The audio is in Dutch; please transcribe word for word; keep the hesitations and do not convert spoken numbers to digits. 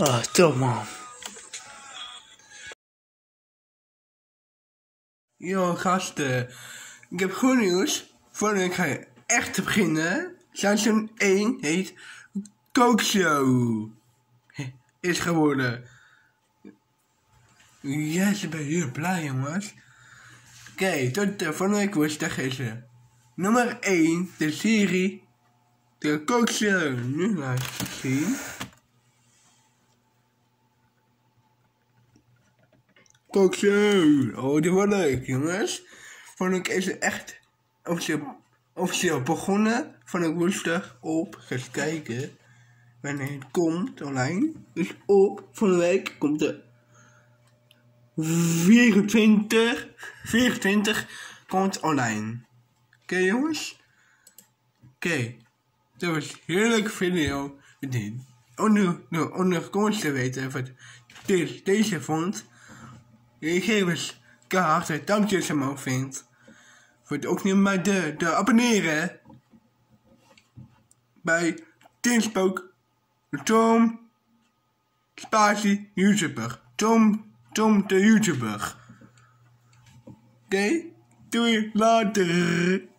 Ah, top man. Yo gasten, ik heb goed nieuws. Voordat ik ga echt te beginnen, seizoen één heet Kookshow. Is geworden. Yes, ik ben heel blij jongens. Oké, okay, tot de volgende week woensdag is er nummer één, de serie de Kookshow. Nu laten zien. Kookshow. Oh, die wordt leuk jongens. Vond ik is het echt officieel, officieel begonnen. Van ik woensdag op. Ga eens kijken wanneer het komt online. Dus op van de week komt de vierentwintig, vierentwintig komt online. Oké okay, jongens? Oké. Okay. Dat was een heerlijke video. Onder, onder de comments te weten wat deze, deze vond. Ik geef eens kaart en duimpjes omhoog vindt. Wordt ook niet bij de, de abonneren. Bij Teamspook. Tom. Spatie YouTuber. Tom. Tom de YouTuber. Oké. Okay? Doei later.